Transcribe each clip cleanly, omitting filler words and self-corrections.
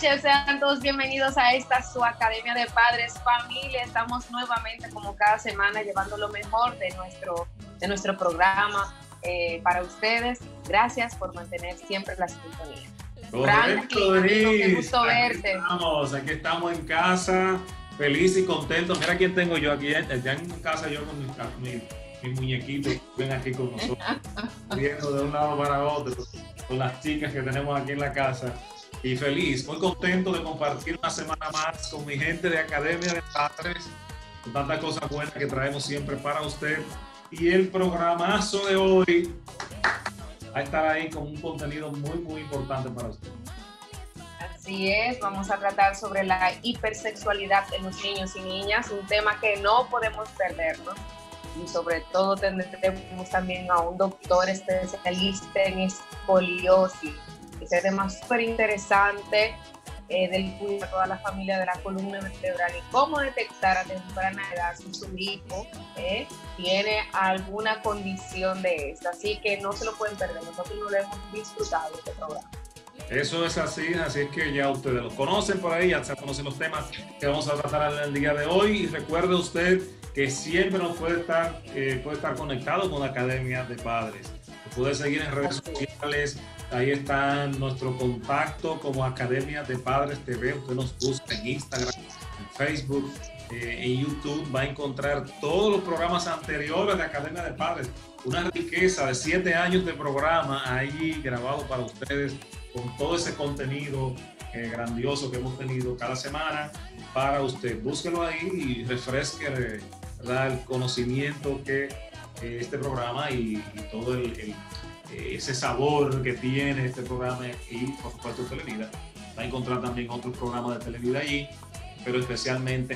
noches, sean todos bienvenidos a esta su Academia de Padres Familia. Estamos nuevamente como cada semana llevando lo mejor de nuestro programa para ustedes. Gracias por mantener siempre la sintonía. Correcto, Denise. Qué gusto verte. Aquí estamos en casa, feliz y contento. Mira quién tengo yo aquí, ya en casa yo con mis muñequitos, ven aquí con nosotros, viendo de un lado para otro, con las chicas que tenemos aquí en la casa. Y feliz, muy contento de compartir una semana más con mi gente de Academia de Padres, con tantas cosas buenas que traemos siempre para usted. Y el programazo de hoy va a estar ahí con un contenido muy importante para usted. Así es, vamos a tratar sobre la hipersexualidad en los niños y niñas, un tema que no podemos perdernos. Y sobre todo tendremos también a un doctor especialista en escoliosis. Ese tema súper interesante del cuidado de toda la familia de la columna vertebral y cómo detectar a temprana edad si su hijo tiene alguna condición de esta. Así que no se lo pueden perder, nosotros lo hemos disfrutado este programa. Eso es así es que ya ustedes lo conocen por ahí, ya se conocen los temas que vamos a tratar en el día de hoy. Y recuerde usted que siempre nos puede estar conectado con la Academia de Padres. Nos puede seguir en redes sociales. Ahí está nuestro contacto como Academia de Padres TV. Usted nos busca en Instagram, en Facebook, en YouTube. Va a encontrar todos los programas anteriores de Academia de Padres. Una riqueza de 7 años de programa ahí grabado para ustedes, con todo ese contenido grandioso que hemos tenido cada semana para usted. Búsquelo ahí y refresque, ¿verdad?, el conocimiento que este programa y todo ese sabor que tiene este programa y por supuesto Televida. Va a encontrar también otros programas de Televida allí, pero especialmente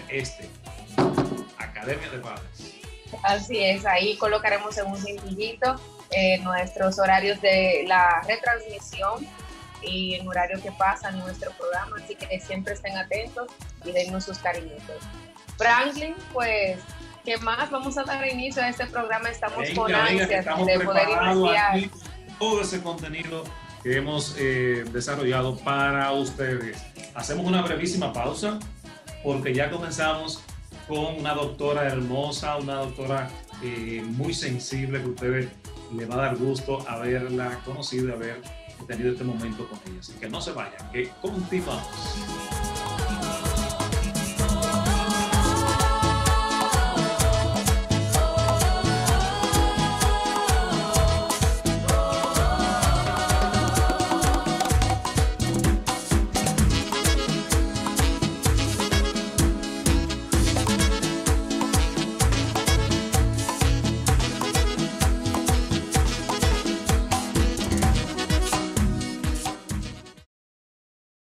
Academia de Padres. Así es, ahí colocaremos en un cintillito nuestros horarios de la retransmisión y el horario que pasa en nuestro programa, así que siempre estén atentos y dennos sus cariñitos. Franklin, pues, ¿qué más? Vamos a dar inicio a este programa. Estamos con ansias de poder iniciar todo ese contenido que hemos desarrollado para ustedes. Hacemos una brevísima pausa porque ya comenzamos con una doctora hermosa, una doctora muy sensible que a ustedes les va a dar gusto haberla conocido y haber tenido este momento con ella. Así que no se vayan, que continuamos.